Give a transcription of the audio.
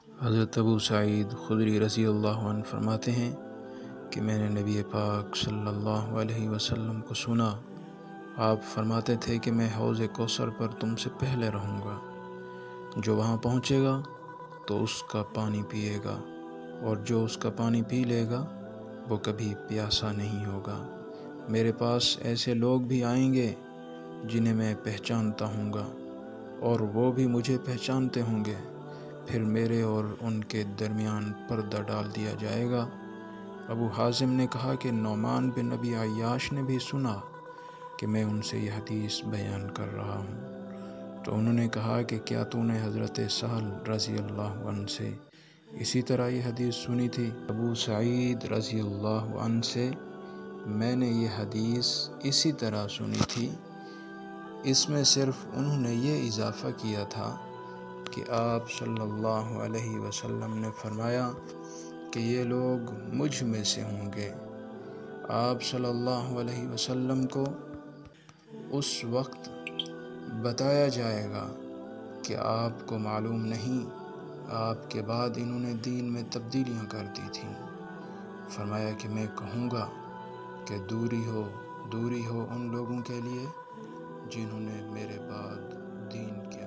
حضرت ابو سعید خدری رضی اللہ عنہ فرماتے ہیں کہ میں نے نبی پاک صلی اللہ علیہ وسلم کو سنا، آپ فرماتے تھے کہ میں حوض کوثر پر تم سے پہلے رہوں گا، جو وہاں پہنچے گا تو اس کا پانی پیے گا، اور جو اس کا پانی پی لے گا وہ کبھی پیاسا نہیں ہوگا۔ میرے پاس ایسے لوگ بھی آئیں گے جنہیں میں پہچانتا ہوں گا، اور وہ بھی مجھے پہچانتے ہوں گے، پھر میرے اور ان کے درمیان پردہ ڈال دیا جائے گا۔ ابو حازم نے کہا کہ نعمان بن ابی عیاش نے بھی سنا کہ میں ان سے یہ حدیث بیان کر رہا ہوں، تو انہوں نے کہا کہ کیا تو نے حضرت سہل رضی اللہ عنہ سے اسی طرح یہ حدیث سنی تھی؟ ابو سعید رضی اللہ عنہ سے میں نے یہ حدیث اسی طرح سنی تھی، اس میں صرف انہوں نے یہ اضافہ کیا تھا کہ آپ صلی اللہ علیہ وسلم نے فرمایا کہ یہ لوگ مجھ میں سے ہوں گے۔ آپ صلی اللہ علیہ وسلم کو اس وقت بتایا جائے گا کہ آپ کو معلوم نہیں آپ کے بعد انہوں نے دین میں تبدیلیاں کر دی تھیں۔ فرمایا کہ میں کہوں گا کہ دوری ہو ان لوگوں کے لیے جنہوں نے میرے بعد دین کے